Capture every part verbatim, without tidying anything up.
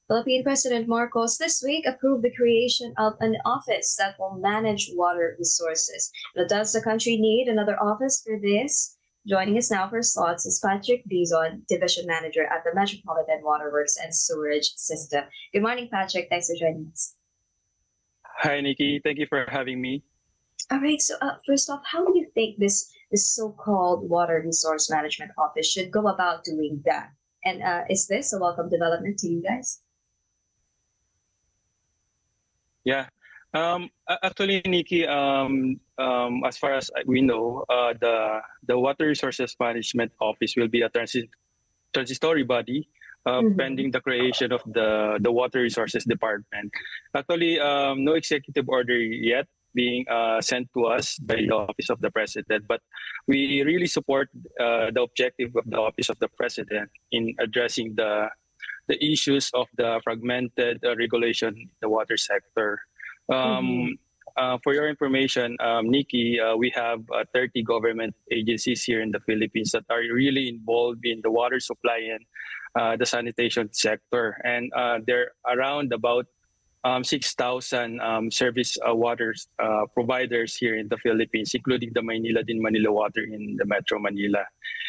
Philippine President Marcos this week approved the creation of an office that will manage water resources. But does the country need another office for this? Joining us now for slots is Patrick Dizon, Division Manager at the Metropolitan Waterworks and Sewerage System. Good morning, Patrick. Thanks for joining us. Hi, Nikki. Thank you for having me. All right. So, uh, first off, how do you think this this so-called Water Resource Management Office should go about doing that? And uh, is this a welcome development to you guys? Yeah. Um, actually, Nikki, um, um, as far as we know, uh, the the Water Resources Management Office will be a transi- transitory body uh, Mm-hmm. pending the creation of the, the Water Resources Department. Actually, um, no executive order yet being uh, sent to us by the Office of the President, but we really support uh, the objective of the Office of the President in addressing the the issues of the fragmented uh, regulation in the water sector. Mm-hmm. Um, uh, for your information, um, Nikki, uh, we have uh, thirty government agencies here in the Philippines that are really involved in the water supply and uh, the sanitation sector. And uh, there are around about um, six thousand um, service uh, water uh, providers here in the Philippines, including the Maynila Din Manila Water in the Metro Manila.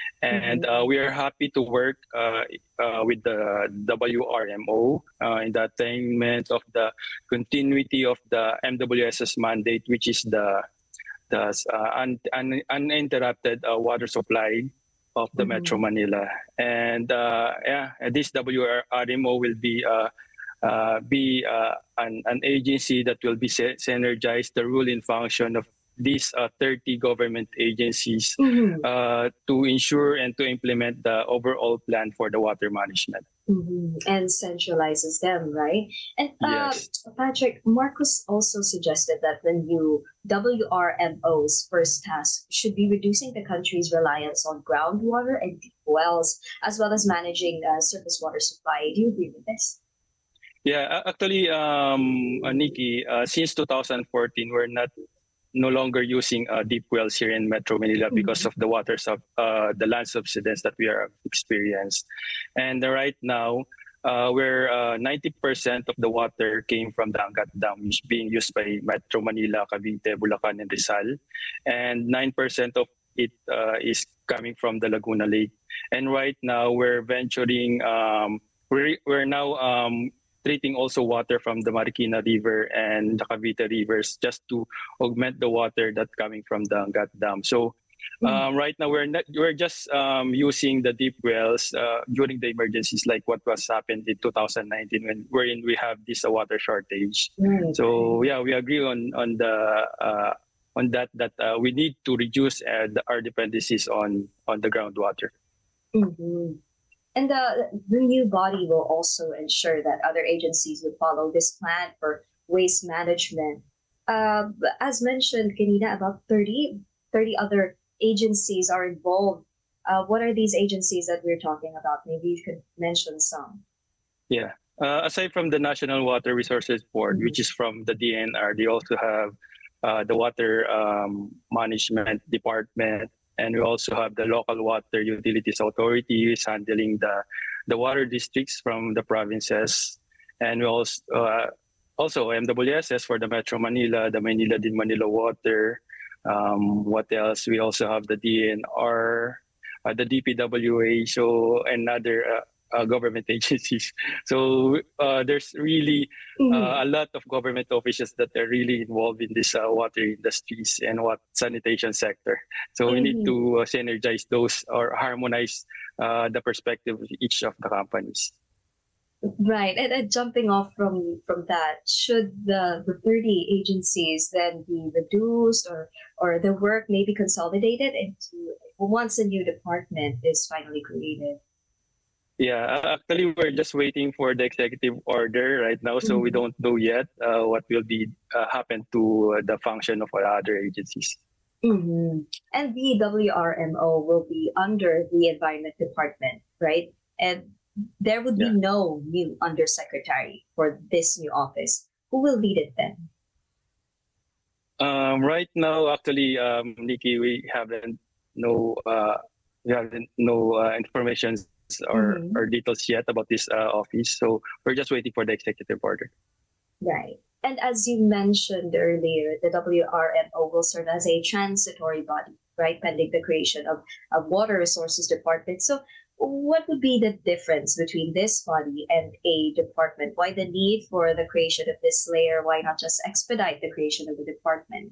And Mm-hmm. uh, we are happy to work uh, uh, with the W R M O uh, in the attainment of the continuity of the M W S S mandate, which is the the uh, un, un, uninterrupted uh, water supply of the Mm-hmm. Metro Manila. And uh, yeah, this W R M O will be uh, uh, be uh, an, an agency that will be synergize the rule and function of these uh, thirty government agencies Mm-hmm. uh, to ensure and to implement the overall plan for the water management. Mm-hmm. And centralizes them, right? And uh, Yes. Patrick, Marcos also suggested that the new W R M O's first task should be reducing the country's reliance on groundwater and deep wells, as well as managing uh, surface water supply. Do you agree with this? Yeah, actually, um, uh, Nikki, uh, since two thousand fourteen, we're not no longer using uh, deep wells here in Metro Manila because Mm-hmm. of the water sub, uh, the land subsidence that we are experienced. And uh, right now, uh, where uh, ninety percent of the water came from the Angat Dam, which is being used by Metro Manila, Cavite, Bulacan, and Rizal. And nine percent of it uh, is coming from the Laguna Lake. And right now, we're venturing, um, we're, we're now um, treating also water from the Marikina River and the Cavite rivers just to augment the water that's coming from the Angat Dam. So um, right now we're not, we're just um, using the deep wells uh, during the emergencies like what was happened in two thousand nineteen when wherein we have this uh, water shortage. Right. So yeah, we agree on on the uh, on that that uh, we need to reduce uh, the, our dependencies on on the groundwater. Mm-hmm. And the, the new body will also ensure that other agencies would follow this plan for waste management. Uh, as mentioned, Kanina, about thirty, thirty other agencies are involved. Uh, what are these agencies that we're talking about? Maybe you could mention some. Yeah. Uh, aside from the National Water Resources Board, Mm-hmm. which is from the D N R, they also have uh, the Water um, Management Department, and we also have the Local Water Utilities Authorities handling the the water districts from the provinces, and we also uh, also M W S S for the Metro Manila, the Manila Din Manila Water. Um, what else? We also have the D N R, uh, the D P W A, so and other uh, uh, government agencies. So uh, there's really uh, a lot of government officials that are really involved in this uh, water industries and what sanitation sector. So we need Mm-hmm. to uh, synergize those or harmonize uh, the perspective of each of the companies. Right, and, and jumping off from from that, should the, the thirty agencies then be reduced or or the work maybe consolidated into once a new department is finally created? Yeah, actually, we're just waiting for the executive order right now, so we Mhm. don't know yet uh, what will be uh, happen to uh, the function of our other agencies. Mhm. And the W R M O will be under the Environment Department, right? And there would be Yeah. no new undersecretary for this new office. Who will lead it then? Um, right now, actually, um, Nikki, we haven't no uh, we haven't no uh, information or, Mm-hmm. or details yet about this uh, office. So we're just waiting for the executive order. Right. And as you mentioned earlier, the W R M O will serve as a transitory body, right, pending the creation of a water resources department. So what would be the difference between this body and a department? Why the need for the creation of this layer? Why not just expedite the creation of the department?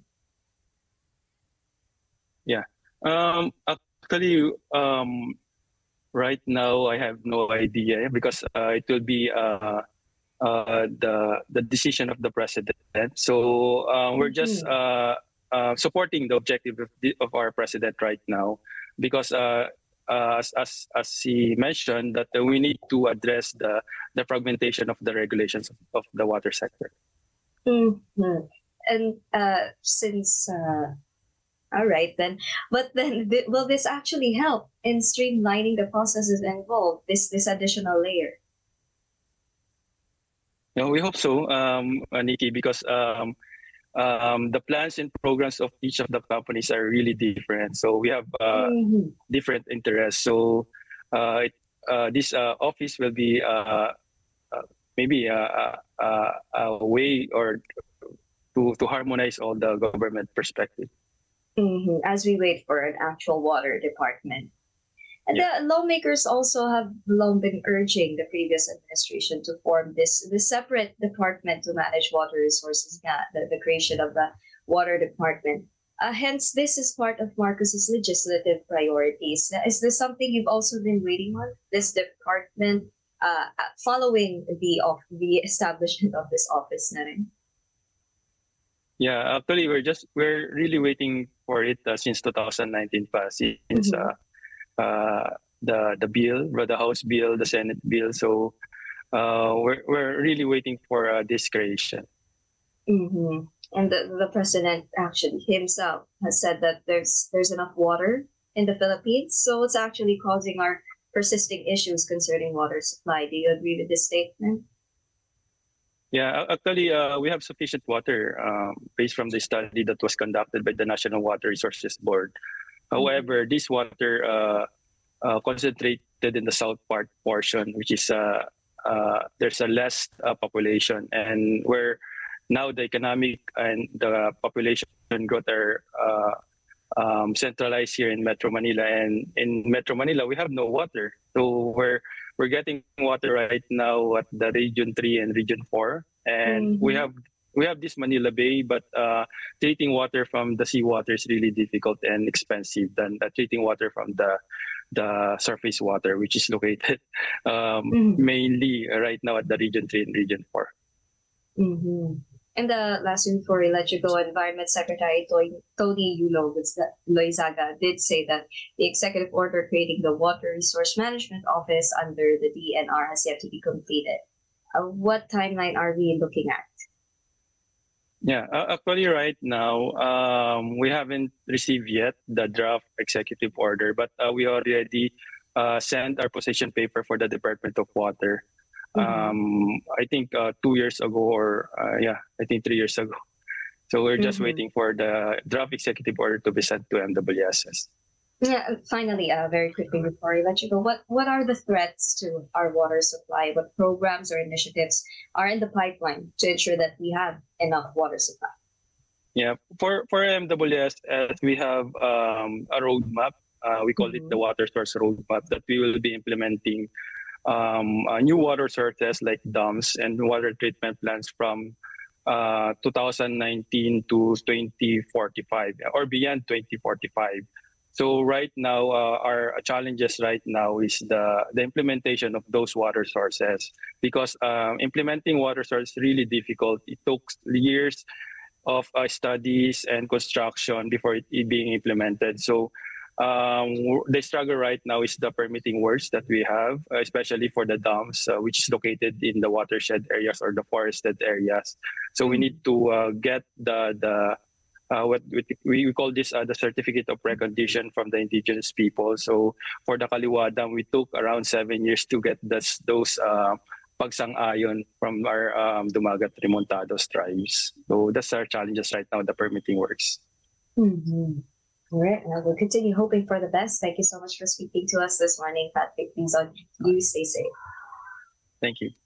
Yeah. Um, actually, um, right now I have no idea because uh, it will be uh, uh, the the decision of the president. So uh, we're just Mm-hmm. uh, uh, supporting the objective of, the, of our president right now, because uh, uh, as, as as he mentioned that uh, we need to address the the fragmentation of the regulations of, of the water sector. Mm-hmm. And uh, since uh, all right then, but then th- will this actually help in streamlining the processes involved? This this additional layer. You know, we hope so, um, uh, Nikki, because um, um, the plans and programs of each of the companies are really different. So we have uh, Mm-hmm. different interests. So uh, it, uh, this uh, office will be uh, uh, maybe a, a, a way or to, to harmonize all the government perspective. Mm-hmm. As we wait for an actual water department. And Yeah. the lawmakers also have long been urging the previous administration to form this, this separate department to manage water resources, yeah, the, the creation of the water department. Uh, hence, this is part of Marcos's legislative priorities. Now, is this something you've also been waiting on? This department, uh, following the of the establishment of this office setting? Yeah, actually, we're just we're really waiting for it uh, since two thousand nineteen pa, since Mm-hmm. uh, uh, the the bill, the House bill, the Senate bill. So uh, we're we're really waiting for uh, this creation. Mm-hmm. And the, the president actually himself has said that there's there's enough water in the Philippines, so it's actually causing our persisting issues concerning water supply. Do you agree with this statement? Yeah, a- actually, uh, we have sufficient water um, based from the study that was conducted by the National Water Resources Board. Mm-hmm. However, this water uh, uh, concentrated in the south part portion, which is uh, uh, there's a less uh, population, and where now the economic and the population growth are uh, um, centralized here in Metro Manila. And in Metro Manila, we have no water, so we're we're getting water right now at the Region Three and Region Four, and we Mm-hmm. have we have this Manila Bay, but uh, treating water from the seawater is really difficult and expensive than uh, treating water from the the surface water, which is located um, Mm-hmm. mainly right now at the Region Three and Region Four. Mm-hmm. And the last one before we let you go, Environment Secretary Toy- Tony Yulo Loizaga did say that the executive order creating the Water Resource Management Office under the D N R has yet to be completed. Uh, what timeline are we looking at? Yeah, uh, actually, right now um, we haven't received yet the draft executive order, but uh, we already uh, sent our position paper for the Department of Water. Mm-hmm. Um, I think uh, two years ago, or uh, yeah, I think three years ago. So we're just Mm-hmm. waiting for the draft executive order to be sent to M W S S. Yeah, and finally, uh, very quickly before I let you go, what, what are the threats to our water supply? What programs or initiatives are in the pipeline to ensure that we have enough water supply? Yeah, for for M W S S, we have um, a roadmap. Uh, we call it the Mm-hmm. water source roadmap that we will be implementing um, uh, new water sources like dams and water treatment plants from uh, two thousand nineteen to twenty forty-five or beyond twenty forty-five. So right now, uh, our challenges right now is the, the implementation of those water sources, because um, implementing water source is really difficult. It took years of uh, studies and construction before it, it being implemented. So um, the struggle right now is the permitting works that we have, uh, especially for the dams, uh, which is located in the watershed areas or the forested areas. So we need to uh, get the the uh, what we, we call this uh, the certificate of recognition from the indigenous people. So for the Kaliwa Dam, we took around seven years to get this, those uh, pagsang-ayon from our um, Dumagat Remontados tribes. So that's our challenges right now, the permitting works. Mm-hmm. All right, and we'll continue hoping for the best. Thank you so much for speaking to us this morning, Patrick. Please on you stay safe. Thank you.